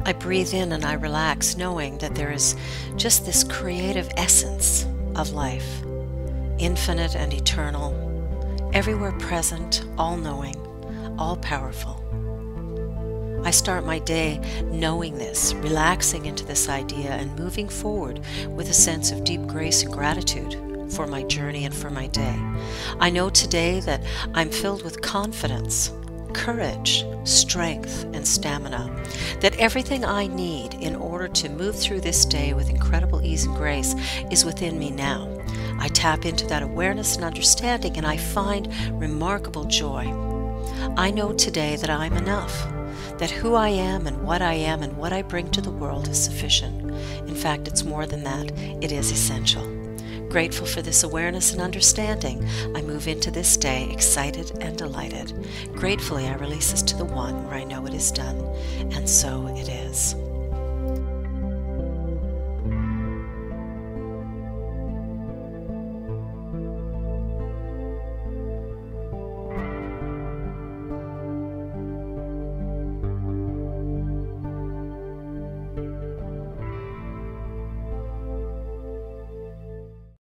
I breathe in and I relax, knowing that there is just this creative essence of life, infinite and eternal, everywhere present, all-knowing, all-powerful. I start my day knowing this, relaxing into this idea, and moving forward with a sense of deep grace and gratitude for my journey and for my day. I know today that I'm filled with confidence, courage, strength, and stamina, that everything I need in order to move through this day with incredible ease and grace is within me now. I tap into that awareness and understanding, and I find remarkable joy. I know today that I'm enough, that who I am and what I bring to the world is sufficient. In fact, it's more than that. It is essential. Grateful for this awareness and understanding, I move into this day excited and delighted. Gratefully, I release this to the One where I know it is done, and so it is.